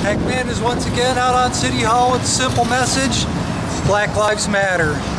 Eggman is once again out on City Hall with a simple message: Black Lives Matter.